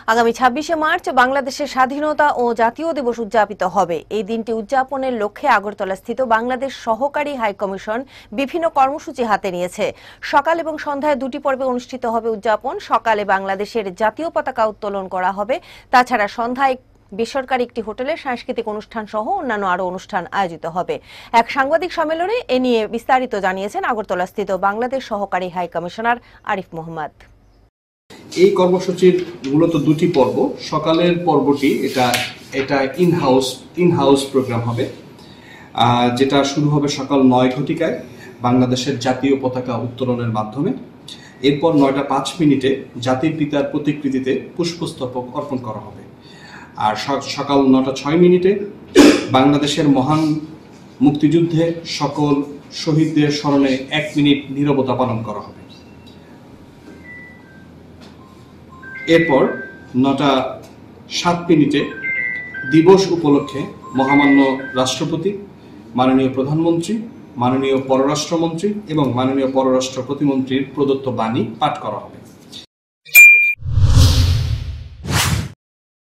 আগামী ২৬শে মার্চ বাংলাদেশের স্বাধীনতা ও জাতীয় দিবস উদযাপিত হবে। এই দিনটি উদযাপনের লক্ষ্যে আগরতলাস্থিত বাংলাদেশ সহকারী হাইকমিশন বিভিন্ন কর্মসূচি হাতে নিয়েছে। সকাল এবং সন্ধ্যায় দুটি পর্বে অনুষ্ঠিত হবে উদযাপন। সকালে বাংলাদেশের জাতীয় পতাকা উত্তোলন করা হবে। তাছাড়া সন্ধ্যায় বেসরকারি একটি হোটেলে সাংস্কৃতিক অনুষ্ঠান সহ অন্যান্য আরো অনুষ্ঠান আয়োজিত হবে। এক সাংবাদিক সম্মেলনে এ নিয়ে বিস্তারিত জানিয়েছেন আগরতলাস্থিত বাংলাদেশ সহকারী হাইকমিশনার আরিফ মোহাম্মদ। এই কর্মসূচির মূলত দুটি পর্ব। সকালের পর্বটি এটা ইনহাউস প্রোগ্রাম হবে, যেটা শুরু হবে সকাল ৯ ঘটিকায় বাংলাদেশের জাতীয় পতাকা উত্তোলনের মাধ্যমে। এরপর ৯টা ৫ মিনিটে জাতির পিতার প্রতিকৃতিতে পুষ্পস্তবক অর্পণ করা হবে। আর সকাল ৯টা ৬ মিনিটে বাংলাদেশের মহান মুক্তিযুদ্ধে সকল শহীদদের স্মরণে ১ মিনিট নীরবতা পালন করা হবে। এরপর ৯টা ৭ মিনিটে দিবস উপলক্ষে মহামান্য রাষ্ট্রপতি, মাননীয় প্রধানমন্ত্রী, মাননীয় পররাষ্ট্রমন্ত্রী এবং মাননীয় পররাষ্ট্র প্রতিমন্ত্রীর প্রদত্ত বাণী পাঠ করা হবে।